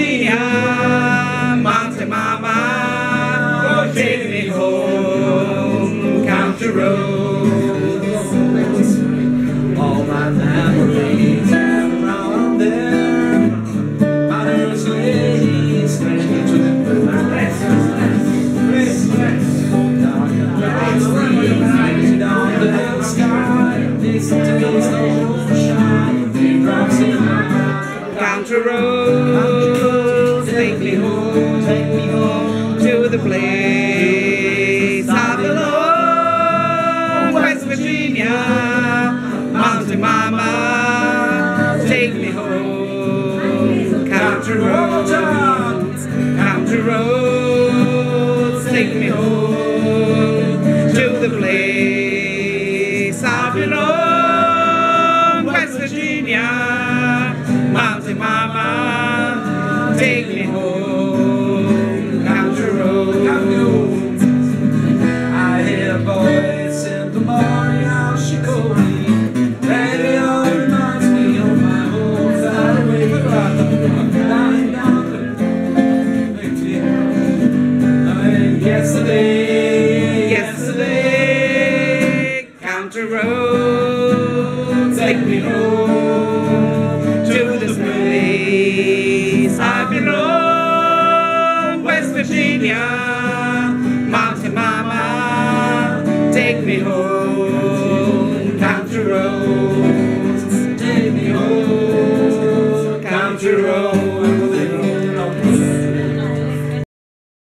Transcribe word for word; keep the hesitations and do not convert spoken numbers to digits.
Virginia, Mountain Mama, oh, take me home, country roads. All my memories around there, mother's lady, strange to my restless, restless. Down the sky, this day's no shine, drops in country roads, take me home, take me home to the place I belong, West Virginia, Mountain Mama, take me home, country roads, country roads, take me home to the place I belong, West Virginia, Mountain Mama, take me home, country roads. I hear a voice in the morning, how she called me. Radio reminds me of my home far away. Lying down the yesterday, yesterday, country roads, take me home to this place I belong, West Virginia, Mountain Mama, take me home, country roads, take me home, country roads.